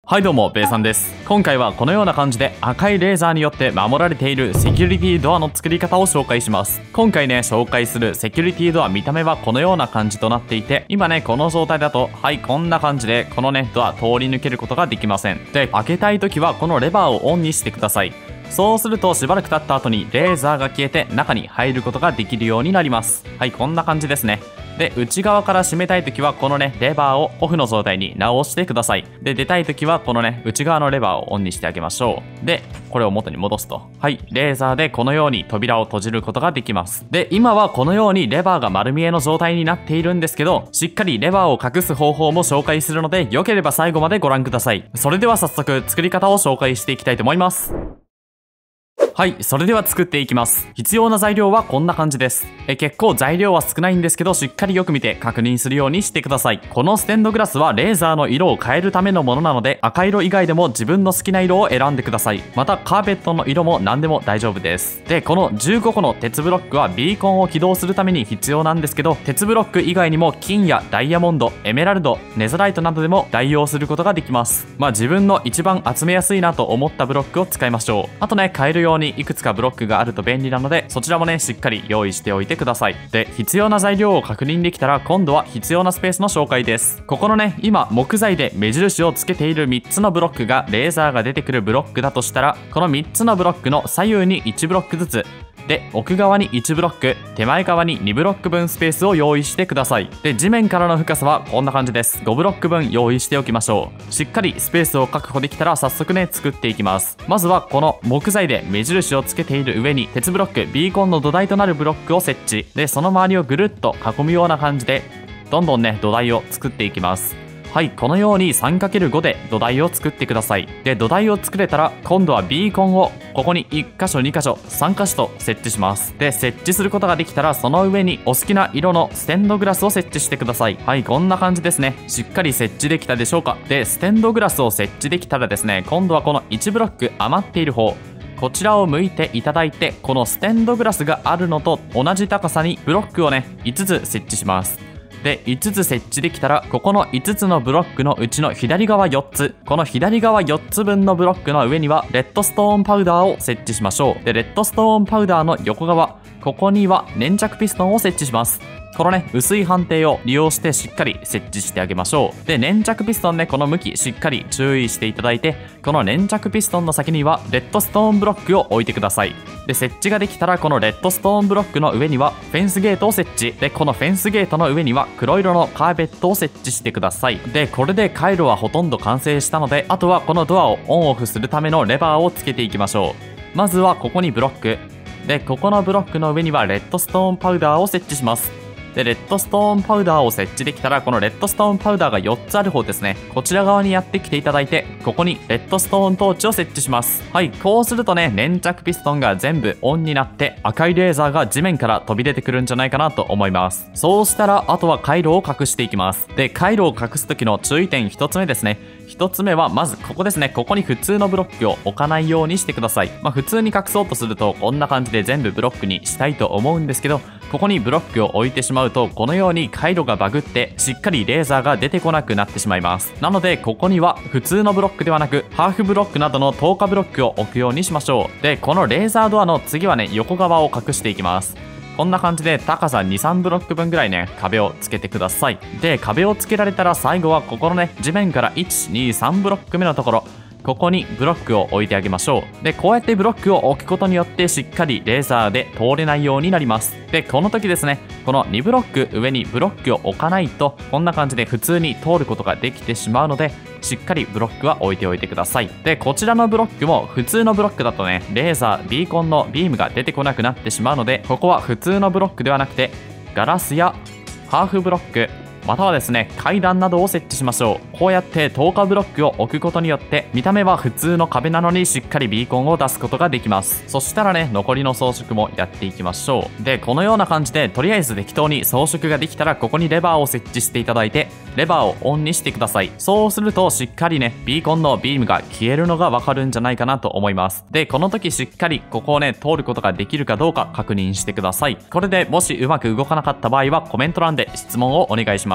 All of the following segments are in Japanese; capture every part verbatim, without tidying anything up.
はいどうも、ベイさんです。今回はこのような感じで赤いレーザーによって守られているセキュリティドアの作り方を紹介します。今回ね、紹介するセキュリティドア、見た目はこのような感じとなっていて、今ね、この状態だと、はい、こんな感じで、このね、ドア通り抜けることができません。で、開けたい時はこのレバーをオンにしてください。そうするとしばらく経った後にレーザーが消えて中に入ることができるようになります。はい、こんな感じですね。で、内側から閉めたいときはこのね、レバーをオフの状態に直してください。で、出たいときはこのね、内側のレバーをオンにしてあげましょう。で、これを元に戻すと。はい、レーザーでこのように扉を閉じることができます。で、今はこのようにレバーが丸見えの状態になっているんですけど、しっかりレバーを隠す方法も紹介するので、良ければ最後までご覧ください。それでは早速作り方を紹介していきたいと思います。はい、それでは作っていきます。必要な材料はこんな感じです。え結構材料は少ないんですけど、しっかりよく見て確認するようにしてください。このステンドグラスはレーザーの色を変えるためのものなので、赤色以外でも自分の好きな色を選んでください。またカーペットの色も何でも大丈夫です。で、このじゅうごこの鉄ブロックはビーコンを起動するために必要なんですけど、鉄ブロック以外にも金やダイヤモンド、エメラルド、ネザライトなどでも代用することができます。まあ自分の一番集めやすいなと思ったブロックを使いましょう。あとね、変えるようにいくつかブロックがあると便利なので、そちらもね、しっかり用意しておいてください。で、必要な材料を確認できたら、今度は必要なスペースの紹介です。ここのね、今木材で目印をつけているみっつのブロックがレーザーが出てくるブロックだとしたら、このみっつのブロックの左右にいちブロックずつで、奥側にいちブロック、手前側ににブロック分スペースを用意してください。で、地面からの深さはこんな感じです。ごブロック分用意しておきましょう。しっかりスペースを確保できたら早速ね、作っていきます。まずはこの木材で目印をつけている上に鉄ブロック、ビーコンの土台となるブロックを設置。で、その周りをぐるっと囲むような感じで、どんどんね、土台を作っていきます。はい、このように さんかけるご で土台を作ってください。で、土台を作れたら、今度はビーコンをここにいっかしょ、にかしょ、さんかしょと設置します。で、設置することができたら、その上にお好きな色のステンドグラスを設置してください。はい、こんな感じですね。しっかり設置できたでしょうか。で、ステンドグラスを設置できたらですね、今度はこのいちブロック余っている方、こちらを向いていただいて、このステンドグラスがあるのと同じ高さにブロックをね、いつつ設置します。で、いつつ設置できたら、ここのいつつのブロックのうちの左側よっつ、この左側よっつぶんのブロックの上には、レッドストーンパウダーを設置しましょう。で、レッドストーンパウダーの横側、ここには粘着ピストンを設置します。このね、薄い判定を利用してしっかり設置してあげましょう。で、粘着ピストンね、この向きしっかり注意していただいて、この粘着ピストンの先にはレッドストーンブロックを置いてください。で、設置ができたら、このレッドストーンブロックの上にはフェンスゲートを設置。で、このフェンスゲートの上には黒色のカーペットを設置してください。で、これで回路はほとんど完成したので、あとはこのドアをオンオフするためのレバーをつけていきましょう。まずはここにブロック。で、ここのブロックの上にはレッドストーンパウダーを設置します。で、レッドストーンパウダーを設置できたら、このレッドストーンパウダーがよっつある方ですね。こちら側にやってきていただいて、ここにレッドストーントーチを設置します。はい、こうするとね、粘着ピストンが全部オンになって、赤いレーザーが地面から飛び出てくるんじゃないかなと思います。そうしたら、あとは回路を隠していきます。で、回路を隠す時の注意点ひとつめですね。ひとつめは、まずここですね。ここに普通のブロックを置かないようにしてください。まあ、普通に隠そうとすると、こんな感じで全部ブロックにしたいと思うんですけど、ここにブロックを置いてしまうと、このように回路がバグって、しっかりレーザーが出てこなくなってしまいます。なので、ここには普通のブロックではなく、ハーフブロックなどの透過ブロックを置くようにしましょう。で、このレーザードアの次はね、横側を隠していきます。こんな感じで高さに、さんブロック分ぐらいね、壁をつけてください。で、壁をつけられたら最後はここのね、地面からいち、に、さんブロック目のところ、ここにブロックを置いてあげましょう。で、こうやってブロックを置くことによってしっかりレーザーで通れないようになります。で、この時ですね、このにブロック上にブロックを置かないと、こんな感じで普通に通ることができてしまうので、しっかりブロックは置いておいてください。で、こちらのブロックも普通のブロックだとね、レーザー、ビーコンのビームが出てこなくなってしまうので、ここは普通のブロックではなくて、ガラスやハーフブロック、またはですね、階段などを設置しましょう。こうやって透過ブロックを置くことによって、見た目は普通の壁なのにしっかりビーコンを出すことができます。そしたらね、残りの装飾もやっていきましょう。で、このような感じで、とりあえず適当に装飾ができたら、ここにレバーを設置していただいて、レバーをオンにしてください。そうすると、しっかりね、ビーコンのビームが消えるのがわかるんじゃないかなと思います。で、この時しっかり、ここをね、通ることができるかどうか確認してください。これでもしうまく動かなかった場合は、コメント欄で質問をお願いします。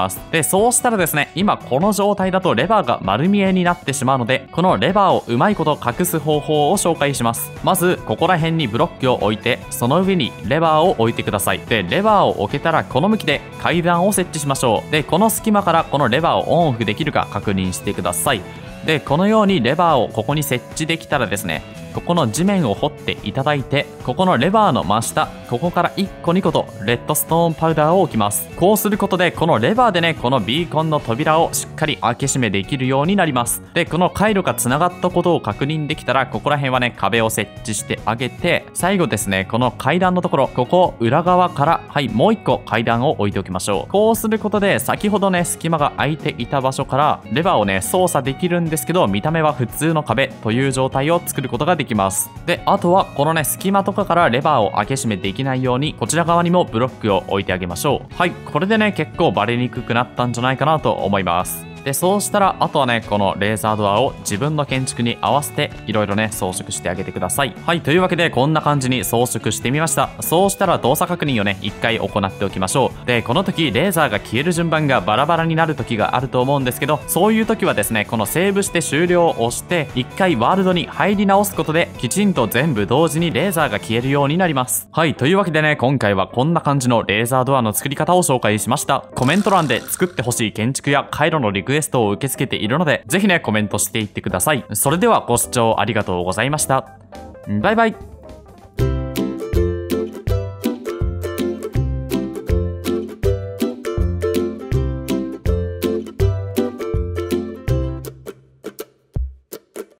ます。で、そうしたらですね、今この状態だとレバーが丸見えになってしまうので、このレバーをうまいこと隠す方法を紹介します。まず、ここら辺にブロックを置いて、その上にレバーを置いてください。で、レバーを置けたらこの向きで階段を設置しましょう。で、この隙間からこのレバーをオンオフできるか確認してください。で、このようにレバーをここに設置できたらですね、ここの地面を掘っていただいて、ここのレバーの真下、ここからいっこにことレッドストーンパウダーを置きます。こうすることで、このレバーでね、このビーコンの扉をしっかり開け閉めできるようになります。で、この回路が繋がったことを確認できたら、ここら辺はね、壁を設置してあげて、最後ですね、この階段のところ、ここ裏側から、はい、もういっこ階段を置いておきましょう。こうすることで、先ほどね、隙間が空いていた場所から、レバーをね、操作できるんですけど、見た目は普通の壁という状態を作ることができます。で、あとはこのね、隙間とかからレバーを開け閉めできないように、こちら側にもブロックを置いてあげましょう。はい、これでね、結構バレにくくなったんじゃないかなと思います。で、そうしたら、あとはね、このレーザードアを自分の建築に合わせて、いろいろね、装飾してあげてください。はい、というわけで、こんな感じに装飾してみました。そうしたら動作確認をね、一回行っておきましょう。で、この時、レーザーが消える順番がバラバラになる時があると思うんですけど、そういう時はですね、このセーブして終了を押して、一回ワールドに入り直すことで、きちんと全部同時にレーザーが消えるようになります。はい、というわけでね、今回はこんな感じのレーザードアの作り方を紹介しました。コメント欄で作ってほしい建築や回路のリクエストを受け付けているので、ぜひね、コメントしていってください。それではご視聴ありがとうございました。バイバイ。